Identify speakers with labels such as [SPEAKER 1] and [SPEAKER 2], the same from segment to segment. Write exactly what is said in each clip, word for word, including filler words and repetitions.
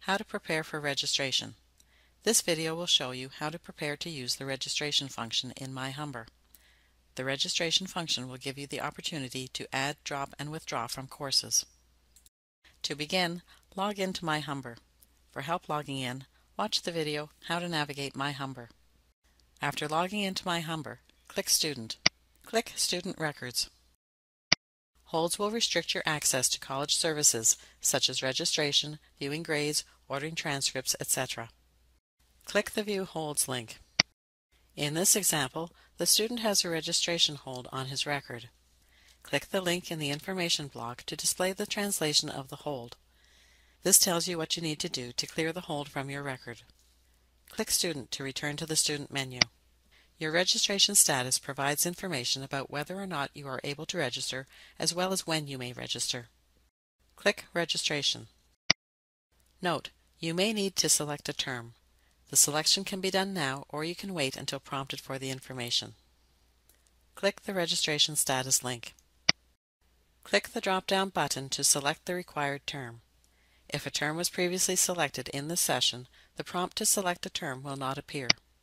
[SPEAKER 1] How to prepare for registration. This video will show you how to prepare to use the registration function in MyHumber. The registration function will give you the opportunity to add, drop, and withdraw from courses. To begin, log in to MyHumber. For help logging in, watch the video How to Navigate MyHumber. After logging into MyHumber, click Student. Click Student Records. Holds will restrict your access to college services such as registration, viewing grades, ordering transcripts, et cetera. Click the View Holds link. In this example, the student has a registration hold on his record. Click the link in the information block to display the translation of the hold. This tells you what you need to do to clear the hold from your record. Click Student to return to the Student menu. Your registration status provides information about whether or not you are able to register, as well as when you may register. Click Registration. Note, you may need to select a term. The selection can be done now, or you can wait until prompted for the information. Click the Registration Status link. Click the drop-down button to select the required term. If a term was previously selected in this session, the prompt to select a term will not appear.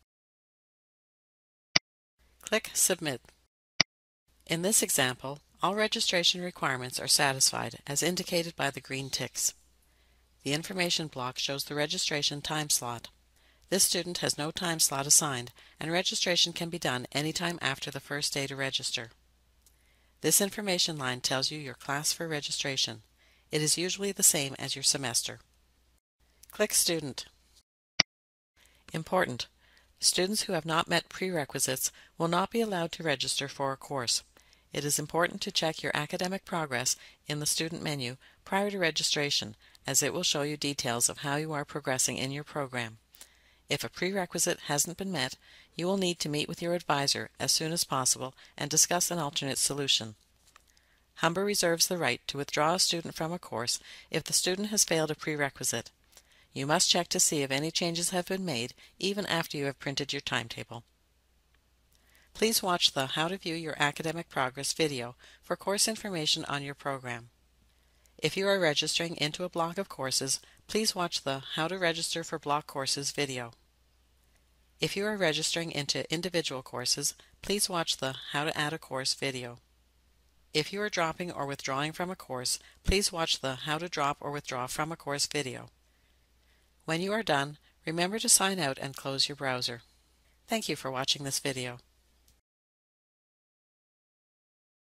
[SPEAKER 1] Click Submit. In this example, all registration requirements are satisfied as indicated by the green ticks. The information block shows the registration time slot. This student has no time slot assigned, and registration can be done anytime after the first day to register. This information line tells you your class for registration. It is usually the same as your semester. Click Student. Important: students who have not met prerequisites will not be allowed to register for a course. It is important to check your academic progress in the Student menu prior to registration, as it will show you details of how you are progressing in your program. If a prerequisite hasn't been met, you will need to meet with your advisor as soon as possible and discuss an alternate solution. Humber reserves the right to withdraw a student from a course if the student has failed a prerequisite. You must check to see if any changes have been made even after you have printed your timetable. Please watch the How to View Your Academic Progress video for course information on your program. If you are registering into a block of courses, please watch the How to Register for Block Courses video. If you are registering into individual courses, please watch the How to Add a Course video. If you are dropping or withdrawing from a course, please watch the How to Drop or Withdraw from a Course video. When you are done, remember to sign out and close your browser. Thank you for watching this video.